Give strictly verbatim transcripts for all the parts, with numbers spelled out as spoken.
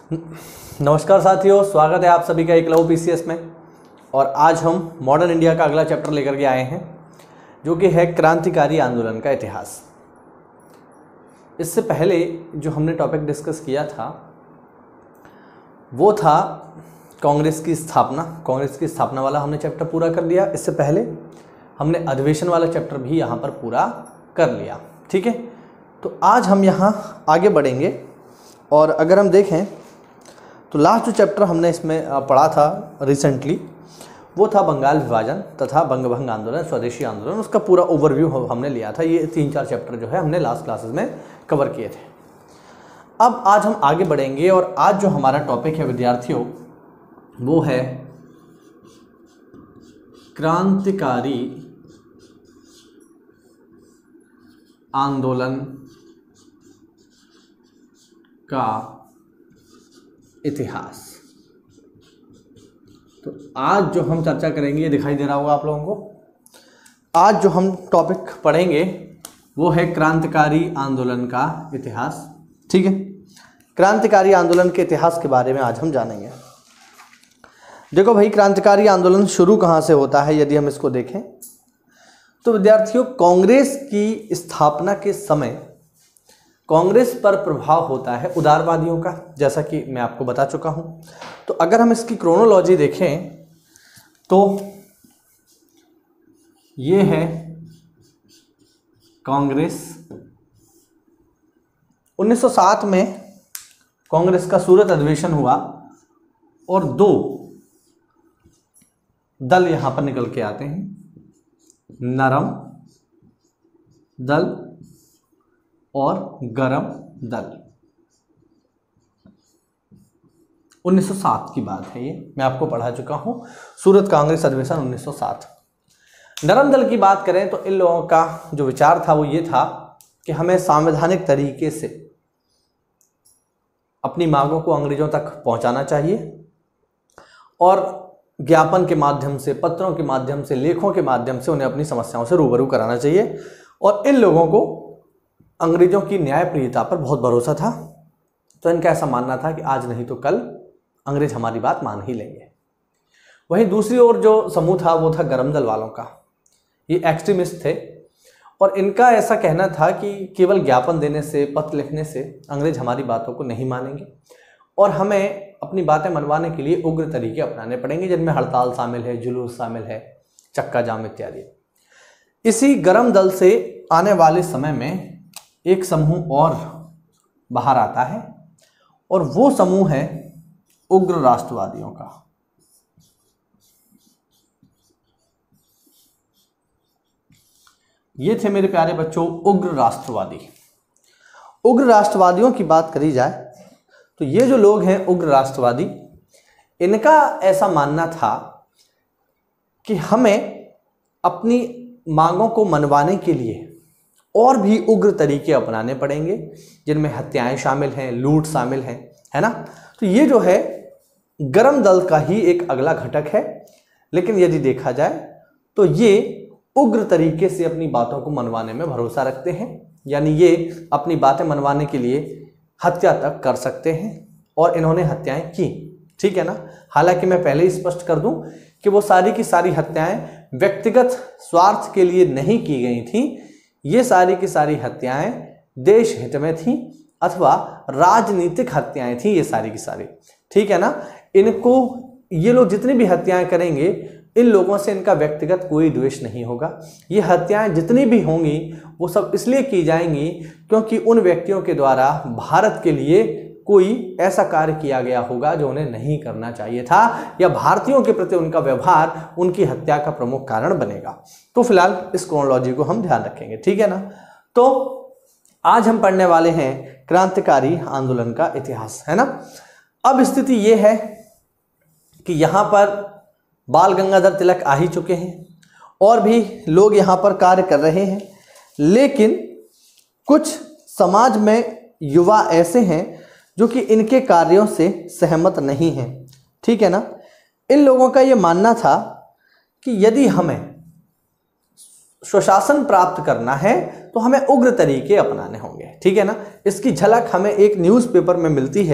नमस्कार साथियों, स्वागत है आप सभी का एकलव्य पीसीएस में। और आज हम मॉडर्न इंडिया का अगला चैप्टर लेकर के आए हैं, जो कि है क्रांतिकारी आंदोलन का इतिहास। इससे पहले जो हमने टॉपिक डिस्कस किया था वो था कांग्रेस की स्थापना। कांग्रेस की स्थापना वाला हमने चैप्टर पूरा कर लिया। इससे पहले हमने अधिवेशन वाला चैप्टर भी यहाँ पर पूरा कर लिया। ठीक है, तो आज हम यहाँ आगे बढ़ेंगे। और अगर हम देखें तो लास्ट जो चैप्टर हमने इसमें पढ़ा था रिसेंटली वो था बंगाल विभाजन तथा बंगभंग आंदोलन, स्वदेशी आंदोलन। उसका पूरा ओवरव्यू हमने लिया था। ये तीन चार चैप्टर जो है हमने लास्ट क्लासेस में कवर किए थे। अब आज हम आगे बढ़ेंगे और आज जो हमारा टॉपिक है विद्यार्थियों वो है क्रांतिकारी आंदोलन का इतिहास। तो आज जो हम चर्चा करेंगे, ये दिखाई दे रहा होगा आप लोगों को, आज जो हम टॉपिक पढ़ेंगे वो है क्रांतिकारी आंदोलन का इतिहास। ठीक है, क्रांतिकारी आंदोलन के इतिहास के बारे में आज हम जानेंगे। देखो भाई, क्रांतिकारी आंदोलन शुरू कहाँ से होता है यदि हम इसको देखें तो विद्यार्थियों, कांग्रेस की स्थापना के समय कांग्रेस पर प्रभाव होता है उदारवादियों का, जैसा कि मैं आपको बता चुका हूं। तो अगर हम इसकी क्रोनोलॉजी देखें तो ये है कांग्रेस। उन्नीस सौ सात में कांग्रेस का सूरत अधिवेशन हुआ और दो दल यहां पर निकल के आते हैं, नरम दल और गरम दल। उन्नीस सौ सात की बात है, ये मैं आपको पढ़ा चुका हूं, सूरत कांग्रेस अधिवेशन उन्नीस सौ सात। नरम दल की बात करें तो इन लोगों का जो विचार था वो ये था कि हमें संवैधानिक तरीके से अपनी मांगों को अंग्रेजों तक पहुंचाना चाहिए और ज्ञापन के माध्यम से, पत्रों के माध्यम से, लेखों के माध्यम से उन्हें अपनी समस्याओं से रूबरू कराना चाहिए। और इन लोगों को अंग्रेजों की न्यायप्रियता पर बहुत भरोसा था। तो इनका ऐसा मानना था कि आज नहीं तो कल अंग्रेज हमारी बात मान ही लेंगे। वहीं दूसरी ओर जो समूह था वो था गरम दल वालों का। ये एक्सट्रीमिस्ट थे और इनका ऐसा कहना था कि केवल ज्ञापन देने से, पत्र लिखने से अंग्रेज हमारी बातों को नहीं मानेंगे और हमें अपनी बातें मनवाने के लिए उग्र तरीके अपनाने पड़ेंगे, जिनमें हड़ताल शामिल है, जुलूस शामिल है, चक्का जाम इत्यादि। इसी गरम दल से आने वाले समय में एक समूह और बाहर आता है और वो समूह है उग्र राष्ट्रवादियों का। ये थे मेरे प्यारे बच्चों उग्र राष्ट्रवादी। उग्र राष्ट्रवादियों की बात करी जाए तो ये जो लोग हैं उग्र राष्ट्रवादी, इनका ऐसा मानना था कि हमें अपनी मांगों को मनवाने के लिए और भी उग्र तरीके अपनाने पड़ेंगे, जिनमें हत्याएं शामिल हैं, लूट शामिल हैं, है ना। तो ये जो है गरम दल का ही एक अगला घटक है। लेकिन यदि देखा जाए तो ये उग्र तरीके से अपनी बातों को मनवाने में भरोसा रखते हैं, यानी ये अपनी बातें मनवाने के लिए हत्या तक कर सकते हैं और इन्होंने हत्याएं की। ठीक है ना। हालांकि मैं पहले ही स्पष्ट कर दूं कि वो सारी की सारी हत्याएं व्यक्तिगत स्वार्थ के लिए नहीं की गई थी। ये सारी की सारी हत्याएं देश हित में थी अथवा राजनीतिक हत्याएं थी ये सारी की सारी। ठीक है ना। इनको, ये लोग जितनी भी हत्याएं करेंगे, इन लोगों से इनका व्यक्तिगत कोई द्वेष नहीं होगा। ये हत्याएं जितनी भी होंगी वो सब इसलिए की जाएंगी क्योंकि उन व्यक्तियों के द्वारा भारत के लिए कोई ऐसा कार्य किया गया होगा जो उन्हें नहीं करना चाहिए था, या भारतीयों के प्रति उनका व्यवहार उनकी हत्या का प्रमुख कारण बनेगा। तो फिलहाल इस क्रोनोलॉजी को हम ध्यान रखेंगे। ठीक है ना। तो आज हम पढ़ने वाले हैं क्रांतिकारी आंदोलन का इतिहास, है ना। अब स्थिति यह है कि यहाँ पर बाल गंगाधर तिलक आ ही चुके हैं और भी लोग यहाँ पर कार्य कर रहे हैं, लेकिन कुछ समाज में युवा ऐसे हैं जो कि इनके कार्यों से सहमत नहीं हैं। ठीक है ना। इन लोगों का ये मानना था कि यदि हमें स्वशासन प्राप्त करना है तो हमें उग्र तरीके अपनाने होंगे। ठीक है ना। इसकी झलक हमें एक न्यूज़पेपर में मिलती है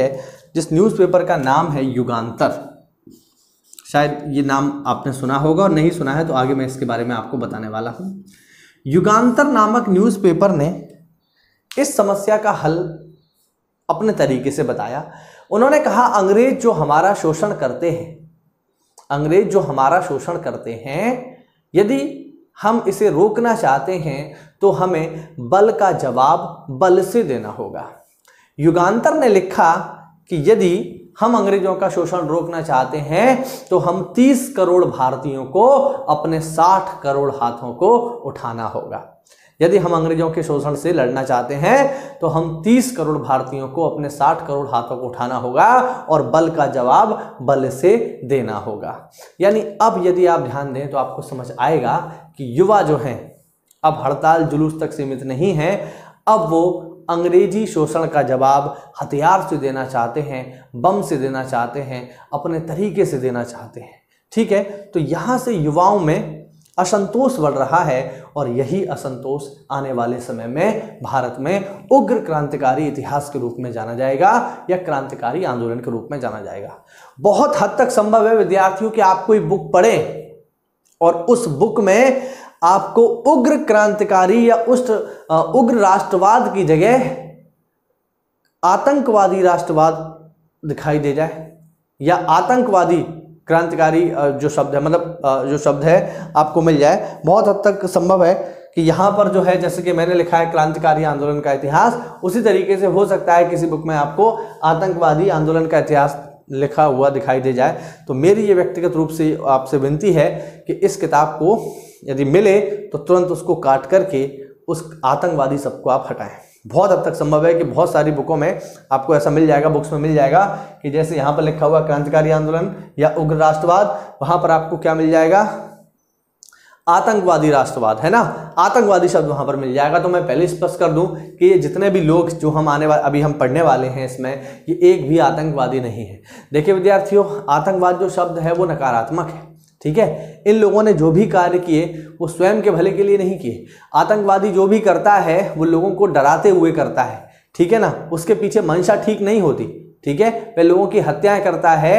जिस न्यूज़पेपर का नाम है युगांतर। शायद ये नाम आपने सुना होगा, और नहीं सुना है तो आगे मैं इसके बारे में आपको बताने वाला हूँ। युगांतर नामक न्यूज़पेपर ने इस समस्या का हल अपने तरीके से बताया। उन्होंने कहा अंग्रेज जो हमारा शोषण करते हैं, अंग्रेज जो हमारा शोषण करते हैं, यदि हम इसे रोकना चाहते हैं तो हमें बल का जवाब बल से देना होगा। युगांतर ने लिखा कि यदि हम अंग्रेजों का शोषण रोकना चाहते हैं तो हम तीस करोड़ भारतीयों को अपने साठ करोड़ हाथों को उठाना होगा। यदि हम अंग्रेजों के शोषण से लड़ना चाहते हैं तो हम तीस करोड़ भारतीयों को अपने साठ करोड़ हाथों को उठाना होगा और बल का जवाब बल से देना होगा। यानी अब यदि आप ध्यान दें तो आपको समझ आएगा कि युवा जो हैं अब हड़ताल जुलूस तक सीमित नहीं है, अब वो अंग्रेजी शोषण का जवाब हथियार से देना चाहते हैं, बम से देना चाहते हैं, अपने तरीके से देना चाहते हैं। ठीक है, तो यहाँ से युवाओं में असंतोष बढ़ रहा है और यही असंतोष आने वाले समय में भारत में उग्र क्रांतिकारी इतिहास के रूप में जाना जाएगा या क्रांतिकारी आंदोलन के रूप में जाना जाएगा। बहुत हद तक संभव है विद्यार्थियों कि आप कोई बुक पढ़ें और उस बुक में आपको उग्र क्रांतिकारी या उस उग्र राष्ट्रवाद की जगह आतंकवादी राष्ट्रवाद दिखाई दे जाए, या आतंकवादी क्रांतिकारी जो शब्द है, मतलब जो शब्द है आपको मिल जाए। बहुत हद तक संभव है कि यहाँ पर जो है, जैसे कि मैंने लिखा है क्रांतिकारी आंदोलन का इतिहास, उसी तरीके से हो सकता है किसी बुक में आपको आतंकवादी आंदोलन का इतिहास लिखा हुआ दिखाई दे जाए। तो मेरी ये व्यक्तिगत रूप से आपसे विनती है कि इस किताब को यदि मिले तो तुरंत उसको काट करके उस आतंकवादी शब्द को आप हटाएं। बहुत हद तक संभव है कि बहुत सारी बुकों में आपको ऐसा मिल जाएगा, बुक्स में मिल जाएगा कि जैसे यहाँ पर लिखा हुआ क्रांतिकारी आंदोलन या उग्र राष्ट्रवाद, वहाँ पर आपको क्या मिल जाएगा, आतंकवादी राष्ट्रवाद, है ना, आतंकवादी शब्द वहाँ पर मिल जाएगा। तो मैं पहले स्पष्ट कर दूं कि ये जितने भी लोग जो हम आने वाले अभी हम पढ़ने वाले हैं इसमें, ये एक भी आतंकवादी नहीं है। देखिए विद्यार्थियों, आतंकवाद जो शब्द है वो नकारात्मक है। ठीक है, इन लोगों ने जो भी कार्य किए वो स्वयं के भले के लिए नहीं किए। आतंकवादी जो भी करता है वो लोगों को डराते हुए करता है। ठीक है ना, उसके पीछे मंशा ठीक नहीं होती। ठीक है, वह लोगों की हत्याएं करता है,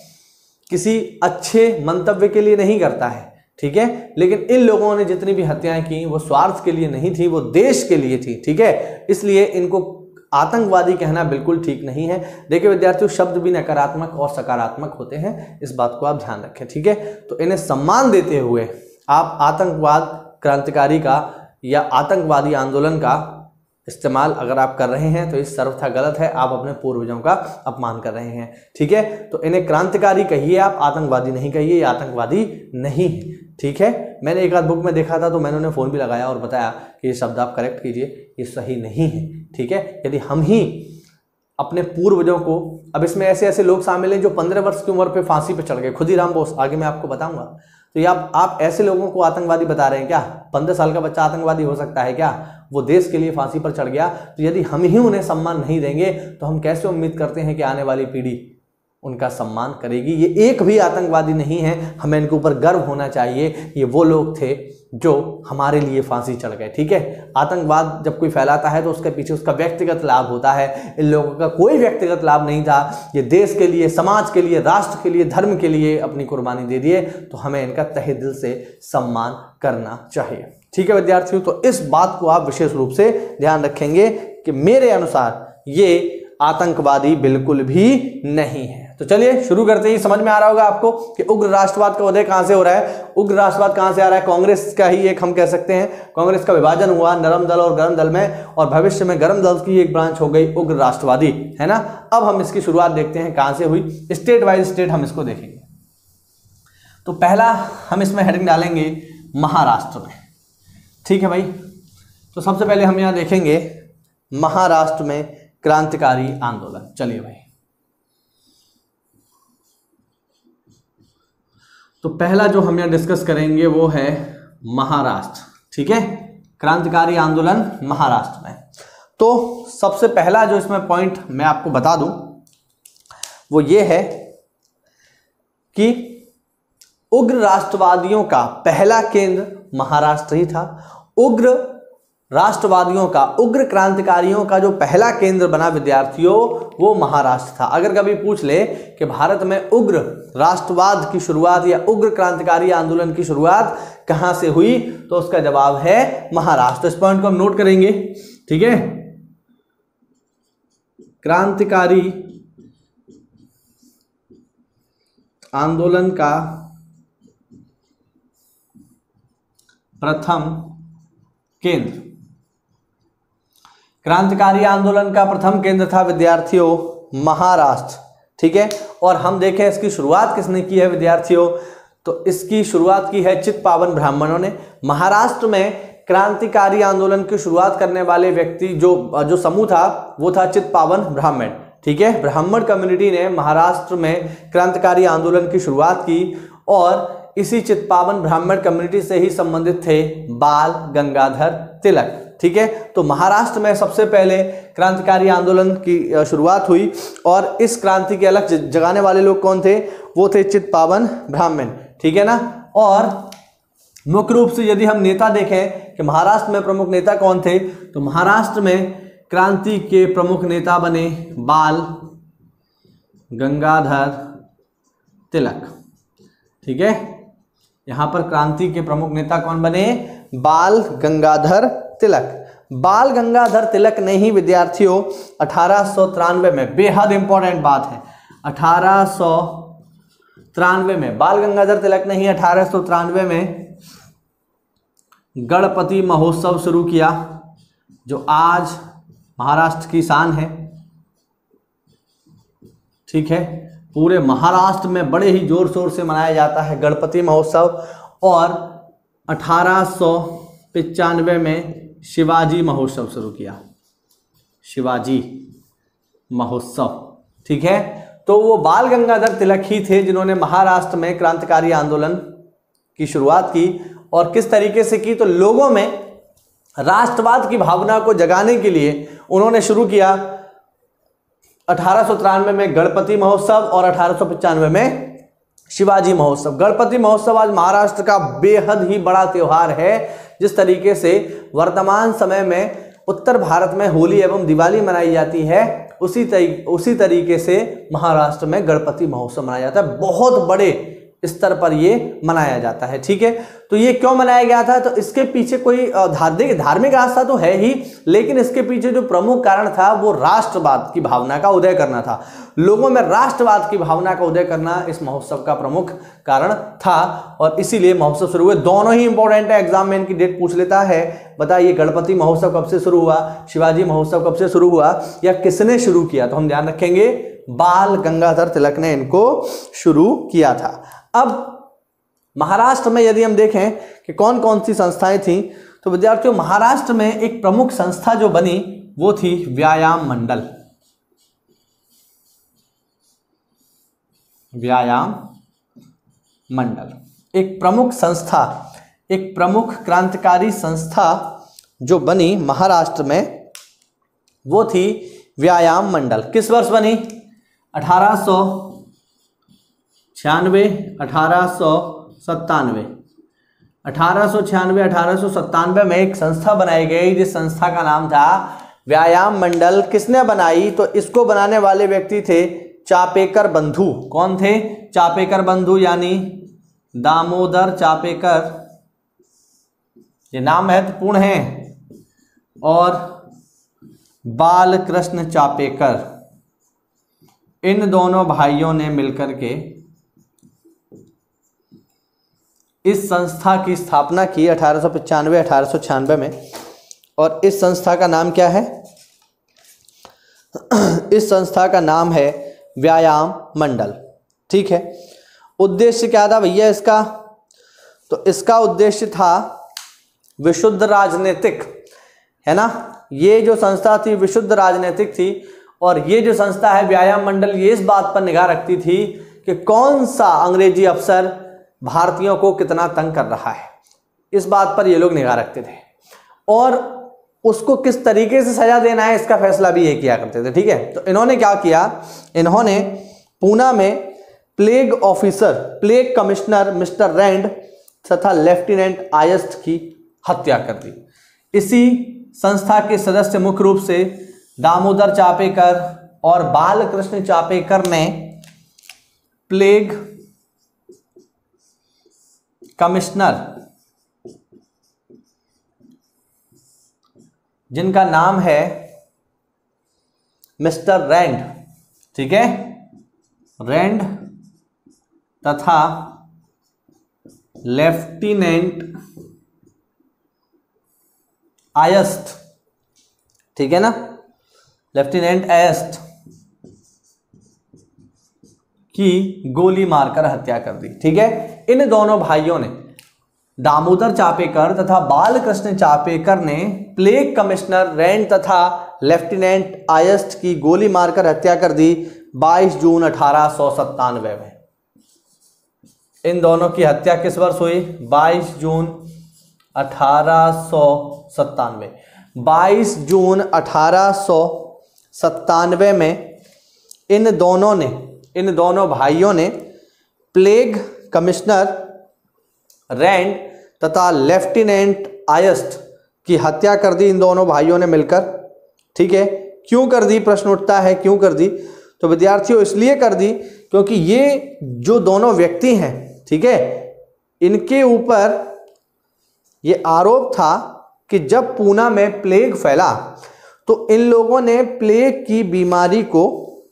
किसी अच्छे मंतव्य के लिए नहीं करता है। ठीक है, लेकिन इन लोगों ने जितनी भी हत्याएं की वो स्वार्थ के लिए नहीं थी, वो देश के लिए थी। ठीक है, इसलिए इनको आतंकवादी कहना बिल्कुल ठीक नहीं है। देखिए विद्यार्थियों, शब्द भी नकारात्मक और सकारात्मक होते हैं, इस बात को आप ध्यान रखें। ठीक है, तो इन्हें सम्मान देते हुए आप आतंकवाद क्रांतिकारी का या आतंकवादी आंदोलन का इस्तेमाल अगर आप कर रहे हैं तो इस सर्वथा गलत है, आप अपने पूर्वजों का अपमान कर रहे हैं। ठीक है, तो इन्हें क्रांतिकारी कहिए आप, आतंकवादी नहीं कहिए, ये आतंकवादी नहीं है। ठीक है, मैंने एक आध बुक में देखा था तो मैंने उन्हें फ़ोन भी लगाया और बताया कि ये शब्द आप करेक्ट कीजिए, ये सही नहीं है। ठीक है, यदि हम ही अपने पूर्वजों को, अब इसमें ऐसे ऐसे लोग शामिल हैं जो पंद्रह वर्ष की उम्र पे फांसी पे चढ़ गए, खुदीराम बोस, आगे मैं आपको बताऊंगा। तो ये आप आप ऐसे लोगों को आतंकवादी बता रहे हैं क्या? पंद्रह साल का बच्चा आतंकवादी हो सकता है क्या? वो देश के लिए फांसी पर चढ़ गया। तो यदि हम ही उन्हें सम्मान नहीं देंगे तो हम कैसे उम्मीद करते हैं कि आने वाली पीढ़ी उनका सम्मान करेगी? ये एक भी आतंकवादी नहीं है, हमें इनके ऊपर गर्व होना चाहिए। ये वो लोग थे जो हमारे लिए फांसी चढ़ गए। ठीक है, आतंकवाद जब कोई फैलाता है तो उसके पीछे उसका व्यक्तिगत लाभ होता है। इन लोगों का कोई व्यक्तिगत लाभ नहीं था, ये देश के लिए, समाज के लिए, राष्ट्र के लिए, धर्म के लिए अपनी कुर्बानी दे दिए। तो हमें इनका तहे दिल से सम्मान करना चाहिए। ठीक है विद्यार्थियों, तो इस बात को आप विशेष रूप से ध्यान रखेंगे कि मेरे अनुसार ये आतंकवादी बिल्कुल भी नहीं है। तो चलिए शुरू करते ही। समझ में आ रहा होगा आपको कि उग्र राष्ट्रवाद का उदय कहां से हो रहा है। उग्र राष्ट्रवाद कहां से आ रहा है? कांग्रेस का ही एक हम कह सकते हैं, कांग्रेस का विभाजन हुआ नरम दल और गरम दल में, और भविष्य में गरम दल की एक ब्रांच हो गई उग्र राष्ट्रवादी, है ना। अब हम इसकी शुरुआत देखते हैं कहां से हुई, स्टेट वाइज स्टेट हम इसको देखेंगे। तो पहला हम इसमें हेडिंग डालेंगे महाराष्ट्र में। ठीक है भाई, तो सबसे पहले हम यहां देखेंगे महाराष्ट्र में क्रांतिकारी आंदोलन। चलिए भाई, तो पहला जो हम यहां डिस्कस करेंगे वो है महाराष्ट्र। ठीक है, क्रांतिकारी आंदोलन महाराष्ट्र में। तो सबसे पहला जो इसमें पॉइंट मैं आपको बता दूं वो ये है कि उग्र राष्ट्रवादियों का पहला केंद्र महाराष्ट्र ही था। उग्र राष्ट्रवादियों का, उग्र क्रांतिकारियों का जो पहला केंद्र बना विद्यार्थियों, वो महाराष्ट्र था। अगर कभी पूछ ले कि भारत में उग्र राष्ट्रवाद की शुरुआत या उग्र क्रांतिकारी आंदोलन की शुरुआत कहां से हुई, तो उसका जवाब है महाराष्ट्र। इस पॉइंट को हम नोट करेंगे, ठीक है। क्रांतिकारी आंदोलन का प्रथम केंद्र, क्रांतिकारी आंदोलन का प्रथम केंद्र था विद्यार्थियों महाराष्ट्र, ठीक है। और हम देखें इसकी शुरुआत किसने की है विद्यार्थियों, तो इसकी शुरुआत की है चित्पावन ब्राह्मणों ने। महाराष्ट्र में क्रांतिकारी आंदोलन की शुरुआत करने वाले व्यक्ति जो जो समूह था वो था चित्पावन ब्राह्मण, ठीक है। ब्राह्मण कम्युनिटी ने महाराष्ट्र में क्रांतिकारी आंदोलन की शुरुआत की और इसी चित्पावन ब्राह्मण कम्युनिटी से ही संबंधित थे बाल गंगाधर तिलक, ठीक है। तो महाराष्ट्र में सबसे पहले क्रांतिकारी आंदोलन की शुरुआत हुई और इस क्रांति के अलग जगाने वाले लोग कौन थे, वो थे चित्पावन ब्राह्मण, ठीक है ना। और मुख्य रूप से यदि हम नेता देखें कि महाराष्ट्र में प्रमुख नेता कौन थे, तो महाराष्ट्र में क्रांति के प्रमुख नेता बने बाल गंगाधर तिलक, ठीक है। यहां पर क्रांति के प्रमुख नेता कौन बने, बाल गंगाधर तिलक। बाल गंगाधर तिलक ने ही विद्यार्थियों अठारह सौ तिरानवे में, बेहद इंपॉर्टेंट बात है, अठारह सौ तिरानवे में बाल गंगाधर तिलक ने ही अठारह सौ तिरानवे में गणपति महोत्सव शुरू किया, जो आज महाराष्ट्र की शान है, ठीक है। पूरे महाराष्ट्र में बड़े ही जोर शोर से मनाया जाता है गणपति महोत्सव। और अठारह सौ पचानवे में शिवाजी महोत्सव शुरू किया, शिवाजी महोत्सव, ठीक है। तो वो बाल गंगाधर तिलक ही थे जिन्होंने महाराष्ट्र में क्रांतिकारी आंदोलन की शुरुआत की। और किस तरीके से की, तो लोगों में राष्ट्रवाद की भावना को जगाने के लिए उन्होंने शुरू किया अठारह सौ तिरानवे में गणपति महोत्सव और अठारह सौ पचानवे में शिवाजी महोत्सव। गणपति महोत्सव आज महाराष्ट्र का बेहद ही बड़ा त्योहार है। जिस तरीके से वर्तमान समय में उत्तर भारत में होली एवं दिवाली मनाई जाती है, उसी तरी, उसी तरीके से महाराष्ट्र में गणपति महोत्सव मनाया जाता है। बहुत बड़े स्तर पर ये मनाया जाता है, ठीक है। तो ये क्यों मनाया गया था, तो इसके पीछे कोई धार्मिक धार्मिक आस्था तो है ही, लेकिन इसके पीछे जो प्रमुख कारण था वो राष्ट्रवाद की भावना का उदय करना था। लोगों में राष्ट्रवाद की भावना का उदय करना इस महोत्सव का प्रमुख कारण था और इसीलिए महोत्सव शुरू हुए। दोनों ही इंपॉर्टेंट है, एग्जाम में इनकी डेट पूछ लेता है। बताइए गणपति महोत्सव कब से शुरू हुआ, शिवाजी महोत्सव कब से शुरू हुआ या किसने शुरू किया, तो हम ध्यान रखेंगे बाल गंगाधर तिलक ने इनको शुरू किया था। अब महाराष्ट्र में यदि हम देखें कि कौन कौन सी संस्थाएं थीं, तो विद्यार्थियों महाराष्ट्र में एक प्रमुख संस्था जो बनी वो थी व्यायाम मंडल। व्यायाम मंडल एक प्रमुख संस्था, एक प्रमुख क्रांतिकारी संस्था जो बनी महाराष्ट्र में वो थी व्यायाम मंडल। किस वर्ष बनी, अठारह सौ छियानवे अठारह सौ सत्तानवे अठारह सौ छियानवे अठारह सौ सत्तानवे में एक संस्था बनाई गई जिस संस्था का नाम था व्यायाम मंडल। किसने बनाई, तो इसको बनाने वाले व्यक्ति थे चापेकर बंधु। कौन थे, चापेकर बंधु यानी दामोदर चापेकर, ये नाम महत्वपूर्ण है, और बालकृष्ण चापेकर। इन दोनों भाइयों ने मिलकर के इस संस्था की स्थापना की अठारह सौ पचानवे अठारह सौ छियानवे में। और इस संस्था का नाम क्या है, इस संस्था का नाम है व्यायाम मंडल, ठीक है। उद्देश्य क्या था भैया इसका, तो इसका उद्देश्य था विशुद्ध राजनीतिक, है ना। ये जो संस्था थी विशुद्ध राजनीतिक थी और ये जो संस्था है व्यायाम मंडल, ये इस बात पर निगाह रखती थी कि कौन सा अंग्रेजी अफसर भारतीयों को कितना तंग कर रहा है, इस बात पर ये लोग निगाह रखते थे और उसको किस तरीके से सजा देना है इसका फैसला भी ये किया करते थे, ठीक है। तो इन्होंने क्या किया, इन्होंने पूना में plague officer, plague commissioner mister Rand तथा लेफ्टिनेंट आयस्ट की हत्या कर दी। इसी संस्था के सदस्य मुख्य रूप से दामोदर चापेकर और बालकृष्ण चापेकर ने प्लेग कमिश्नर, जिनका नाम है मिस्टर रैंड, ठीक है, रैंड तथा लेफ्टिनेंट आयस्ट, ठीक है ना, लेफ्टिनेंट आयस्ट की गोली मारकर हत्या कर दी। ठीक है, इन दोनों भाइयों ने, दामोदर चापेकर तथा बालकृष्ण चापेकर ने प्लेग कमिश्नर रैंड तथा लेफ्टिनेंट आयस्ट की गोली मारकर हत्या कर दी बाईस जून अठारह सौ सत्तानवे में। इन दोनों की हत्या किस वर्ष हुई? बाईस जून अठारह सौ सत्तानवे। बाईस जून अठारह सौ सत्तानवे में इन दोनों ने, इन दोनों भाइयों ने प्लेग कमिश्नर रैंड तथा लेफ्टिनेंट आयस्ट की हत्या कर दी, इन दोनों भाइयों ने मिलकर। ठीक है, क्यों कर दी? प्रश्न उठता है, क्यों कर दी? तो विद्यार्थियों इसलिए कर दी क्योंकि ये जो दोनों व्यक्ति हैं, ठीक है, इनके ऊपर ये आरोप था कि जब पूना में प्लेग फैला तो इन लोगों ने प्लेग की बीमारी को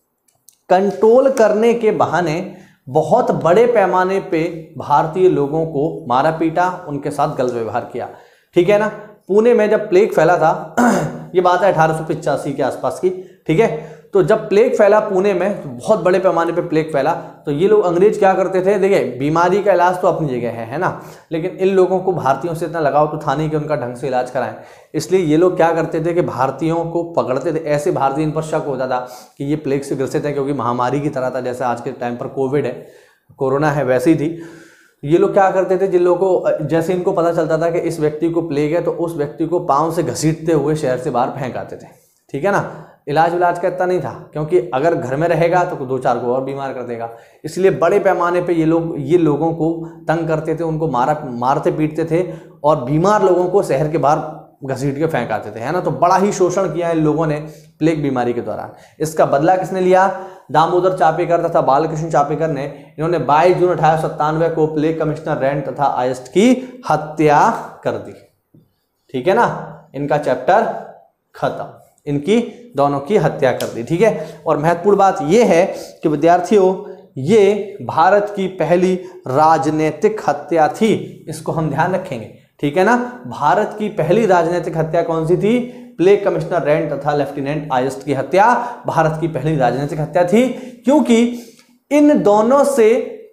कंट्रोल करने के बहाने बहुत बड़े पैमाने पे भारतीय लोगों को मारा पीटा, उनके साथ गलत व्यवहार किया। ठीक है ना, पुणे में जब प्लेग फैला था, ये बात है अठारह सौ पिचासी के आसपास की। ठीक है, तो जब प्लेग फैला पुणे में, तो बहुत बड़े पैमाने पे प्लेग फैला, तो ये लोग अंग्रेज क्या करते थे, देखिए बीमारी का इलाज तो अपनी जगह है है ना, लेकिन इन लोगों को भारतीयों से इतना लगाव तो था नहीं कि उनका ढंग से इलाज कराएं। इसलिए ये लोग क्या करते थे कि भारतीयों को पकड़ते थे। ऐसे भारतीय इन पर शक होता था कि ये प्लेग से ग्रसित है, क्योंकि महामारी की तरह था, जैसे आज के टाइम पर कोविड है, कोरोना है, वैसे ही थी। ये लोग क्या करते थे, जिन लोगों को, जैसे इनको पता चलता था कि इस व्यक्ति को प्लेग है, तो उस व्यक्ति को पाँव से घसीटते हुए शहर से बाहर फेंक आते थे। ठीक है ना, इलाज विलाज का इतना नहीं था, क्योंकि अगर घर में रहेगा तो दो चार को और बीमार कर देगा। इसलिए बड़े पैमाने पे ये लोग ये लोगों को तंग करते थे, उनको मारा मारते पीटते थे और बीमार लोगों को शहर के बाहर घसीट के फेंक आते थे, है ना। तो बड़ा ही शोषण किया इन लोगों ने प्लेग बीमारी के दौरान। इसका बदला किसने लिया? दामोदर चापेकर तथा बालकृष्ण चापेकर ने। इन्होंने बाईस जून अठारह सौ सत्तानवे को प्लेग कमिश्नर रैंड तथा आयस्ट की हत्या कर दी। ठीक है ना, इनका चैप्टर खत्म, इनकी दोनों की हत्या कर दी। ठीक है, और महत्वपूर्ण बात यह है कि विद्यार्थियों, ये भारत की पहली राजनीतिक हत्या थी, इसको हम ध्यान रखेंगे। ठीक है ना, भारत की पहली राजनीतिक हत्या कौन सी थी? प्लेग कमिश्नर रैंड तथा लेफ्टिनेंट आयस्ट की हत्या भारत की पहली राजनीतिक हत्या थी, क्योंकि इन दोनों से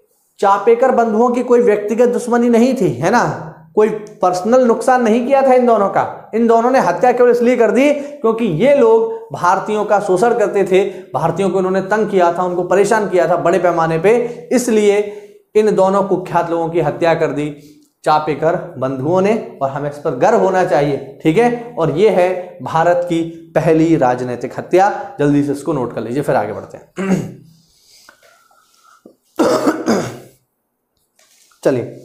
चापेकर बंधुओं की कोई व्यक्तिगत दुश्मनी नहीं थी, है ना, कोई पर्सनल नुकसान नहीं किया था इन दोनों का। इन दोनों ने हत्या केवल इसलिए कर दी क्योंकि ये लोग भारतीयों का शोषण करते थे, भारतीयों को उन्होंने तंग किया था, उनको परेशान किया था बड़े पैमाने पे, इसलिए इन दोनों कुख्यात लोगों की हत्या कर दी चापेकर बंधुओं ने, और हमें इस पर गर्व होना चाहिए। ठीक है, और ये है भारत की पहली राजनीतिक हत्या। जल्दी से इसको नोट कर लीजिए, फिर आगे बढ़ते हैं। चलिए,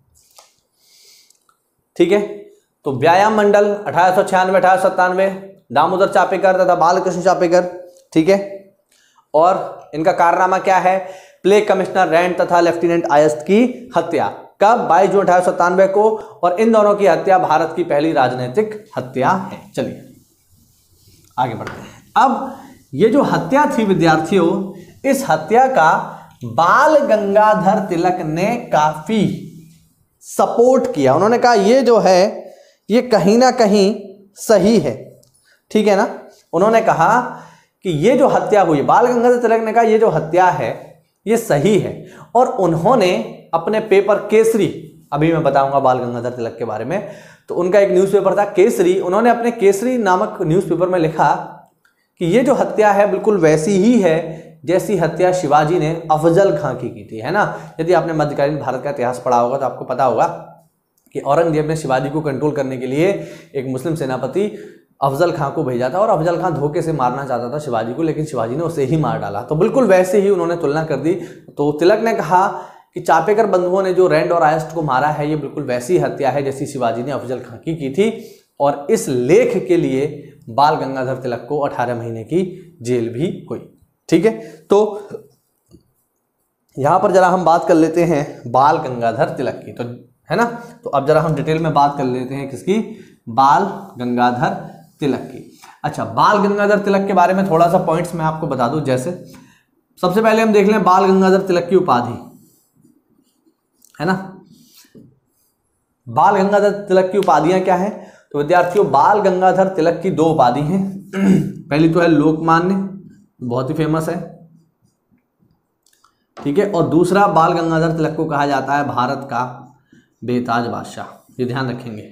ठीक है, तो व्यायाम मंडल अठारह सौ छियानवे अठारह सौ सत्तानवे, दामोदर चापेकर तथा बालकृष्ण चापेकर। ठीक है, और इनका कारनामा क्या है? प्लेग कमिश्नर रैंड तथा लेफ्टिनेंट आयस्ट की हत्या। कब? बाईस जून अठारह सौ सत्तानवे को, और इन दोनों की हत्या भारत की पहली राजनीतिक हत्या है। चलिए आगे बढ़ते हैं। अब ये जो हत्या थी विद्यार्थियों, इस हत्या का बाल गंगाधर तिलक ने काफी सपोर्ट किया। उन्होंने कहा ये जो है ये कहीं ना कहीं सही है। ठीक है ना, उन्होंने कहा कि ये जो हत्या हुई, बाल गंगाधर तिलक ने कहा ये जो हत्या है ये सही है, और उन्होंने अपने पेपर केसरी, अभी मैं बताऊंगा बाल गंगाधर तिलक के बारे में, तो उनका एक न्यूज़पेपर था केसरी, उन्होंने अपने केसरी नामक न्यूज़पेपर में लिखा कि ये जो हत्या है बिल्कुल वैसी ही है जैसी हत्या शिवाजी ने अफजल खां की की थी, है ना। यदि आपने मध्यकालीन भारत का इतिहास पढ़ा होगा तो आपको पता होगा कि औरंगजेब ने शिवाजी को कंट्रोल करने के लिए एक मुस्लिम सेनापति अफजल खां को भेजा था, और अफजल खां धोखे से मारना चाहता था शिवाजी को, लेकिन शिवाजी ने उसे ही मार डाला। तो बिल्कुल वैसे ही उन्होंने तुलना कर दी। तो तिलक ने कहा कि चापेकर बंधुओं ने जो रैंड और आयस्ट को मारा है ये बिल्कुल वैसी हत्या है जैसी शिवाजी ने अफजल खां की की थी, और इस लेख के लिए बाल गंगाधर तिलक को अठारह महीने की जेल भी हुई। ठीक है, तो यहां पर जरा हम बात कर लेते हैं बाल गंगाधर तिलक की, तो है ना। तो अब जरा हम डिटेल में बात कर लेते हैं किसकी, बाल गंगाधर तिलक की। अच्छा, बाल गंगाधर तिलक के बारे में थोड़ा सा पॉइंट्स मैं आपको बता दूं। जैसे सबसे पहले हम देख लें बाल गंगाधर तिलक की उपाधि, है ना। बाल गंगाधर तिलक की उपाधियां क्या हैं? तो विद्यार्थियों, बाल गंगाधर तिलक की दो उपाधि हैं। पहली तो है लोकमान्य, बहुत ही फेमस है, ठीक है। और दूसरा, बाल गंगाधर तिलक को कहा जाता है भारत का बेताज बादशाह। ये ध्यान रखेंगे,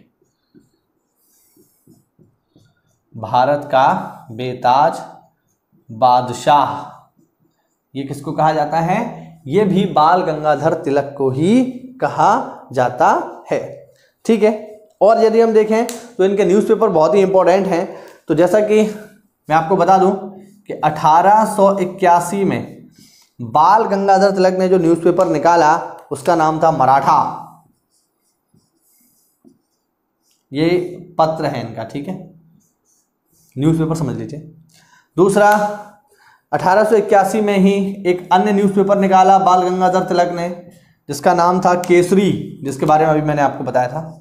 भारत का बेताज बादशाह, ये किसको कहा जाता है? ये भी बाल गंगाधर तिलक को ही कहा जाता है, ठीक है। और यदि हम देखें तो इनके न्यूज़पेपर बहुत ही इंपॉर्टेंट हैं। तो जैसा कि मैं आपको बता दूं कि अठारह सौ इक्यासी में बाल गंगाधर तिलक ने जो न्यूज़पेपर निकाला उसका नाम था मराठा। ये पत्र है इनका, ठीक है, न्यूज़पेपर समझ लीजिए। दूसरा, अठारह सौ इक्यासी में ही एक अन्य न्यूज़पेपर निकाला बाल गंगाधर तिलक ने, जिसका नाम था केसरी, जिसके बारे में अभी मैंने आपको बताया था।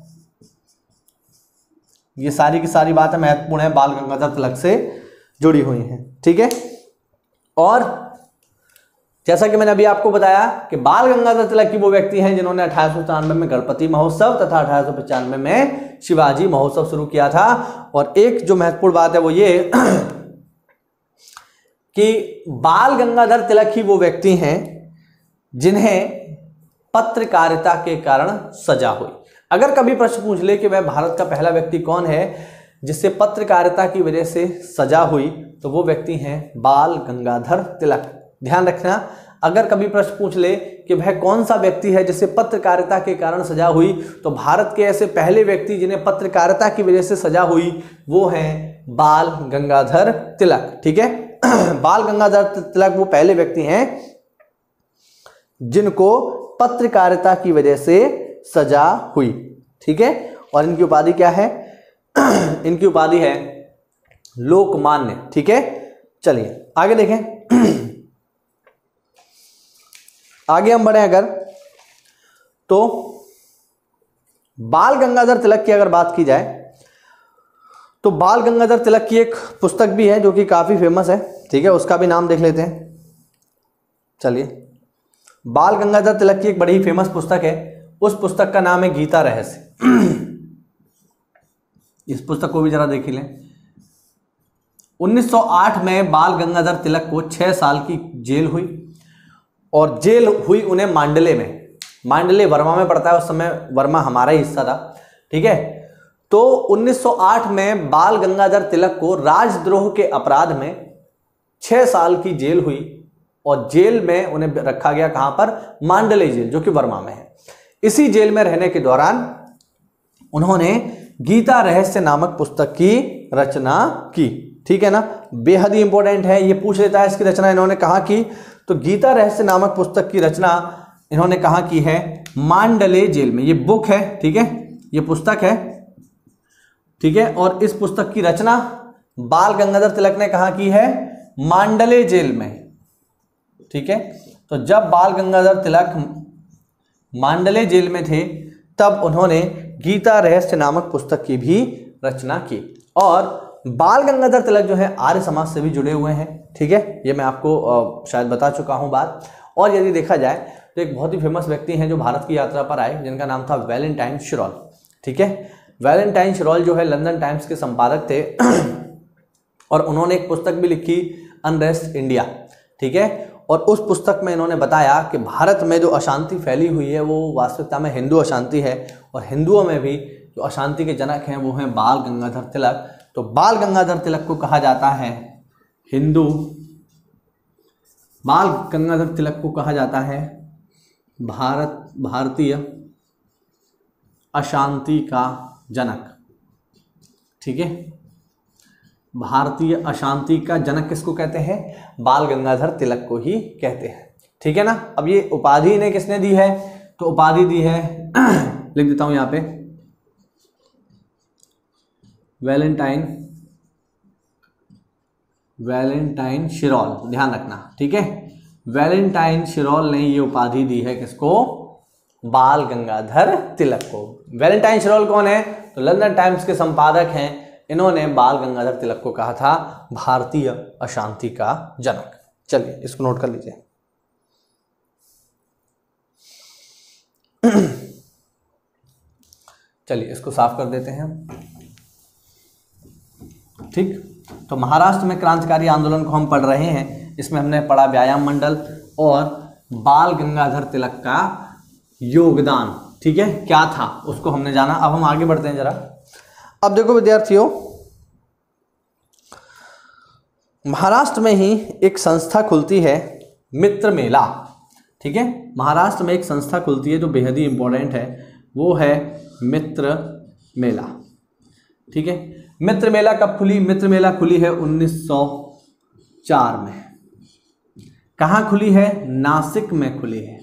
ये सारी की सारी बातें महत्वपूर्ण है, बाल गंगाधर तिलक से जुड़ी हुई हैं, ठीक है। और जैसा कि मैंने अभी आपको बताया कि बाल गंगाधर तिलक की वो व्यक्ति हैं जिन्होंने अठारह सौ चौरानवे में गणपति महोत्सव तथा अठारह सौ पचानवे में शिवाजी महोत्सव शुरू किया था। और एक जो महत्वपूर्ण बात है वो ये कि बाल गंगाधर तिलक ही वो व्यक्ति हैं जिन्हें पत्रकारिता के कारण सजा हुई। अगर कभी प्रश्न पूछ ले कि वह भारत का पहला व्यक्ति कौन है जिससे पत्रकारिता की वजह से सजा हुई, तो वो व्यक्ति हैं बाल गंगाधर तिलक। ध्यान रखना, अगर कभी प्रश्न पूछ ले कि वह कौन सा व्यक्ति है जिससे पत्रकारिता के कारण सजा हुई, तो भारत के ऐसे पहले व्यक्ति जिन्हें पत्रकारिता की वजह से सजा हुई वो हैं बाल गंगाधर तिलक, ठीक है। बाल गंगाधर तिलक वो पहले व्यक्ति हैं जिनको पत्रकारिता की वजह से सजा हुई, ठीक है। और इनकी उपाधि क्या है? इनकी उपाधि है लोकमान्य, ठीक है। चलिए आगे देखें। आगे हम बढ़े अगर, तो बाल गंगाधर तिलक की अगर बात की जाए तो बाल गंगाधर तिलक की एक पुस्तक भी है जो कि काफी फेमस है, ठीक है, उसका भी नाम देख लेते हैं। चलिए, बाल गंगाधर तिलक की एक बड़ी ही फेमस पुस्तक है, उस पुस्तक का नाम है गीता रहस्य। इस पुस्तक को भी जरा देख लें। उन्नीस सौ आठ में बाल गंगाधर तिलक को छह साल की जेल हुई, और जेल हुई उन्हें मांडले में। मांडले वर्मा में पड़ता है, उस समय वर्मा हमारा ही हिस्सा था, ठीक है। तो उन्नीस सौ आठ में बाल गंगाधर तिलक को राजद्रोह के अपराध में छह साल की जेल हुई, और जेल में उन्हें रखा गया कहां पर? मांडले जेल, जो कि वर्मा में है। इसी जेल में रहने के दौरान उन्होंने गीता रहस्य नामक पुस्तक की रचना की, ठीक है ना। बेहद ही इंपॉर्टेंट है, ये पूछ लेता है इसकी रचना इन्होंने कहाँ की। तो गीता रहस्य नामक पुस्तक की रचना इन्होंने कहाँ की है? मांडले जेल में। ये बुक है, ठीक है, ये पुस्तक है, ठीक है। और इस पुस्तक की रचना बाल गंगाधर तिलक ने कहाँ की है? मांडले जेल में, ठीक है। तो जब बाल गंगाधर तिलक मांडले जेल में थे तब उन्होंने गीता रहस्य नामक पुस्तक की भी रचना की। और बाल गंगाधर तिलक जो है आर्य समाज से भी जुड़े हुए हैं, ठीक है, ये मैं आपको शायद बता चुका हूं बात। और यदि देखा जाए तो एक बहुत ही फेमस व्यक्ति हैं जो भारत की यात्रा पर आए, जिनका नाम था वैलेंटाइन शिरोल, ठीक है। वैलेंटाइन शिरोल जो है लंदन टाइम्स के संपादक थे, और उन्होंने एक पुस्तक भी लिखी, अनरेस्ट इंडिया, ठीक है। और उस पुस्तक में इन्होंने बताया कि भारत में जो अशांति फैली हुई है वो वास्तविकता में हिंदू अशांति है, और हिंदुओं में भी जो अशांति के जनक हैं वो हैं बाल गंगाधर तिलक। तो बाल गंगाधर तिलक को कहा जाता है हिंदू, बाल गंगाधर तिलक को कहा जाता है भारत भारतीय अशांति का जनक, ठीक है। भारतीय अशांति का जनक किसको कहते हैं? बाल गंगाधर तिलक को ही कहते हैं, ठीक है ना। अब ये उपाधि इन्हें किसने दी है? तो उपाधि दी है लिख देता हूं यहां पे, वैलेंटाइन वैलेंटाइन शिरोल, ध्यान रखना, ठीक है। वैलेंटाइन शिरोल ने ये उपाधि दी है किसको? बाल गंगाधर तिलक को। वैलेंटाइन शिरोल कौन है? तो लंदन टाइम्स के संपादक हैं। इन्होंने बाल गंगाधर तिलक को कहा था भारतीय अशांति का जनक। चलिए इसको नोट कर लीजिए। चलिए इसको साफ कर देते हैं हम, ठीक। तो महाराष्ट्र में क्रांतिकारी आंदोलन को हम पढ़ रहे हैं। इसमें हमने पढ़ा व्यायाम मंडल और बाल गंगाधर तिलक का योगदान, ठीक है, क्या था उसको हमने जाना। अब हम आगे बढ़ते हैं जरा। अब देखो विद्यार्थियों, महाराष्ट्र में ही एक संस्था खुलती है मित्र मेला, ठीक है। महाराष्ट्र में एक संस्था खुलती है जो बेहद ही इंपॉर्टेंट है, वो है मित्र मेला, ठीक है। मित्र मेला कब खुली? मित्र मेला खुली है उन्नीस सौ चार में। कहाँ खुली है? नासिक में खुली है।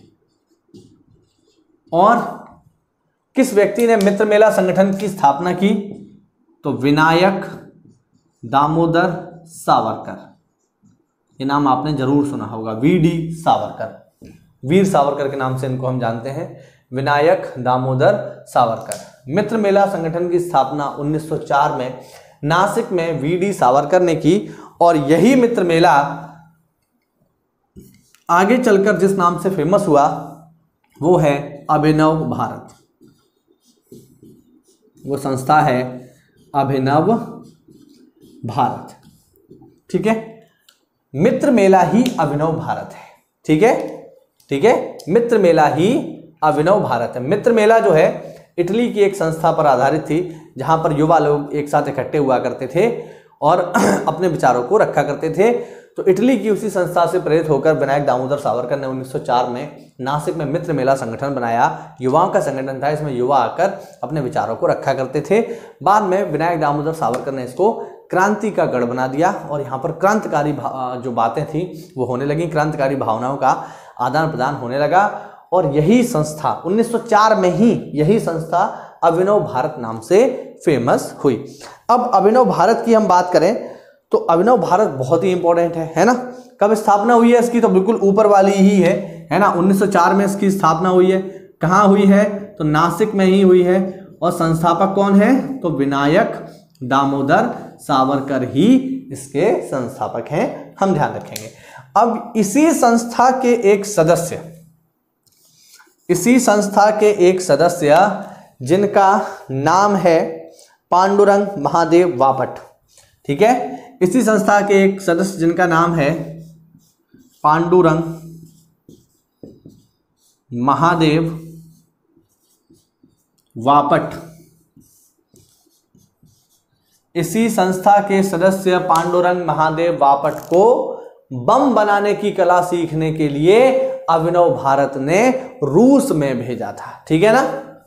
और किस व्यक्ति ने मित्र मेला संगठन की स्थापना की? तो विनायक दामोदर सावरकर। ये नाम आपने जरूर सुना होगा, वी डी सावरकर, वीर सावरकर के नाम से इनको हम जानते हैं, विनायक दामोदर सावरकर। मित्र मेला संगठन की स्थापना उन्नीस सौ चार में नासिक में वी डी सावरकर ने की। और यही मित्र मेला आगे चलकर जिस नाम से फेमस हुआ वो है अभिनव भारत। वो संस्था है अभिनव भारत, ठीक है। मित्र मेला ही अभिनव भारत है, ठीक है, ठीक है। मित्र मेला ही अभिनव भारत है। मित्र मेला जो है इटली की एक संस्था पर आधारित थी, जहां पर युवा लोग एक साथ इकट्ठे हुआ करते थे और अपने विचारों को रखा करते थे। तो इटली की उसी संस्था से प्रेरित होकर विनायक दामोदर सावरकर ने उन्नीस सौ चार में नासिक में मित्र मेला संगठन बनाया। युवाओं का संगठन था, इसमें युवा आकर अपने विचारों को रखा करते थे। बाद में विनायक दामोदर सावरकर ने इसको क्रांति का गढ़ बना दिया और यहाँ पर क्रांतिकारी जो बातें थी वो होने लगी, क्रांतिकारी भावनाओं का आदान प्रदान होने लगा। और यही संस्था उन्नीस सौ चार में ही यही संस्था अभिनव भारत नाम से फेमस हुई। अब अभिनव भारत की हम बात करें तो अभिनव भारत बहुत ही इंपॉर्टेंट है, है ना। कब स्थापना हुई है इसकी? तो बिल्कुल ऊपर वाली ही है, है ना। उन्नीस सौ चार में इसकी स्थापना हुई है। कहाँ हुई है? तो नासिक में ही हुई है। और संस्थापक कौन है? तो विनायक दामोदर सावरकर ही इसके संस्थापक हैं, हम ध्यान रखेंगे। अब इसी संस्था के एक सदस्य इसी संस्था के एक सदस्य जिनका नाम है पांडुरंग महादेव वापट, ठीक है। इसी संस्था के एक सदस्य जिनका नाम है पांडुरंग महादेव वापट, इसी संस्था के सदस्य पांडुरंग महादेव वापट को बम बनाने की कला सीखने के लिए अभिनव भारत ने रूस में भेजा था, ठीक है ना।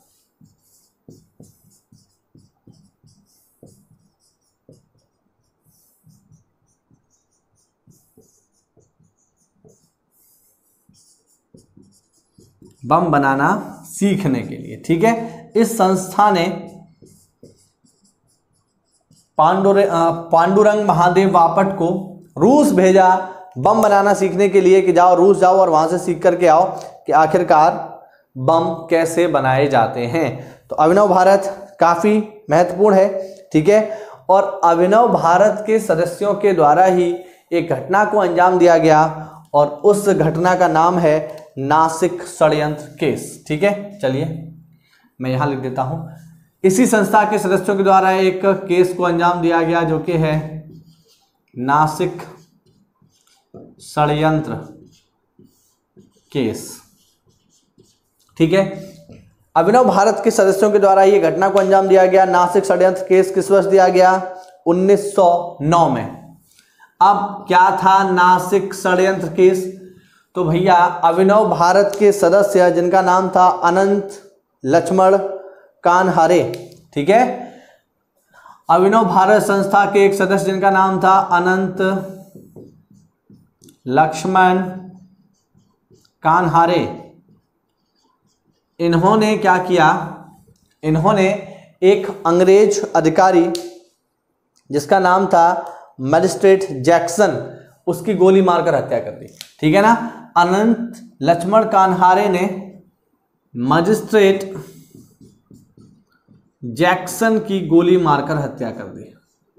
बम बनाना सीखने के लिए, ठीक है। इस संस्था ने पांडुर पांडुरंग महादेव वापट को रूस भेजा बम बनाना सीखने के लिए कि जाओ रूस जाओ और वहां से सीख करके आओ कि आखिरकार बम कैसे बनाए जाते हैं। तो अभिनव भारत काफी महत्वपूर्ण है, ठीक है। और अभिनव भारत के सदस्यों के द्वारा ही एक घटना को अंजाम दिया गया और उस घटना का नाम है नासिक षड्यंत्र केस, ठीक है। चलिए मैं यहां लिख देता हूं। इसी संस्था के सदस्यों के द्वारा एक केस को अंजाम दिया गया जो कि है नासिक षड्यंत्र केस, ठीक है। अभिनव भारत के सदस्यों के द्वारा ये घटना को अंजाम दिया गया। नासिक षड्यंत्र केस किस वर्ष दिया गया? उन्नीस सौ नौ में। अब क्या था नासिक षड्यंत्र केस? तो भैया अभिनव भारत के सदस्य जिनका नाम था अनंत लक्ष्मण कानहारे, ठीक है। अभिनव भारत संस्था के एक सदस्य जिनका नाम था अनंत लक्ष्मण कानहारे, इन्होंने क्या किया? इन्होंने एक अंग्रेज अधिकारी जिसका नाम था मजिस्ट्रेट जैक्सन, उसकी गोली मारकर हत्या कर दी। ठीक है ना, अनंत लक्ष्मण कान्हारे ने मजिस्ट्रेट जैक्सन की गोली मारकर हत्या कर दी।